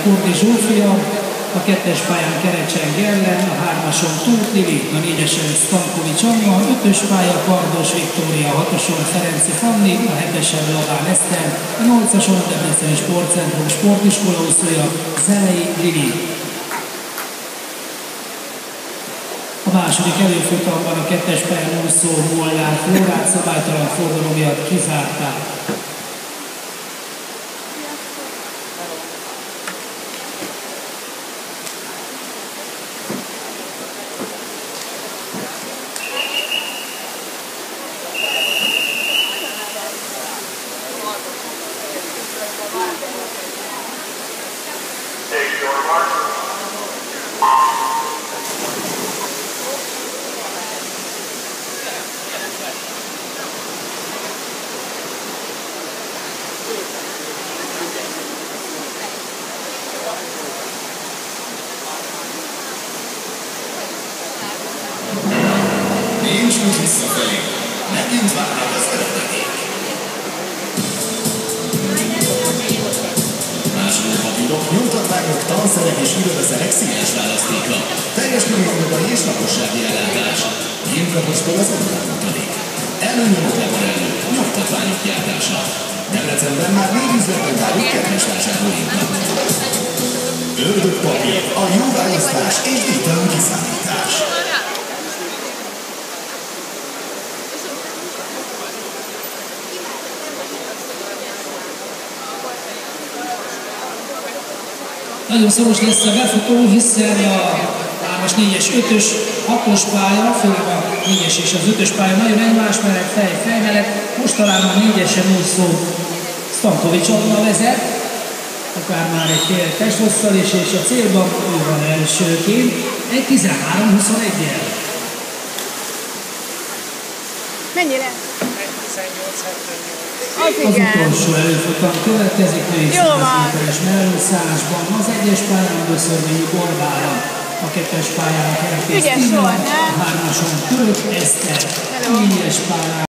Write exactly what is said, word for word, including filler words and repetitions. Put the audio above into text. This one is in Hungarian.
Kordi Zsófia, a kettes pályán Kerecseng Ellen, a hármason Tóth Lili, a négyesen Stankovics Anna, a ötös pálya Kardos Viktória, a hatoson Ferenci Fanni, a hetesen Laván Eszter, a nyolcason a Debreceni Sportcentrum Sportiskola úszója Zelei Lili. A második előfutamban a kettes pályán úszó Molnár Flórát szabálytalan forduló miatt kizárták. Nincs úgy visszafelé. Megint várnak az eredmények. Második papírok, nyomtatványok, tanszerek és irodaszerek színes választéka. Teljes körülményben és lakossági ellátás. Infrapostól az önmagutalék. Előnyomok leporelő, nyomtatványok gyártása. Debrecenben már négy üzletben várjuk kedves vásárlóinkat. Ördögpapír, a jó választás és vételű kiszámítás. Nagyon szoros lesz a befutó, hiszen a hármas, négyes, ötös, hatos pálya, főleg a négyes és az ötös pálya nagyon egymás mellett, fej-fej mellett. Most talán a négyesen úszó Stankovics Anna vezet, akár már egy fél testhosszal is, és a célban ő van elsőként, egy tizenhárom huszonegyel. Mennyire? Az, az utolsó előfutam következik, női száz méteres mellúszásban, az egyes pályán Böszörményi Borbára, a kettes pályán Kertész Tina, a hármason Török Eszter, a négyes pályán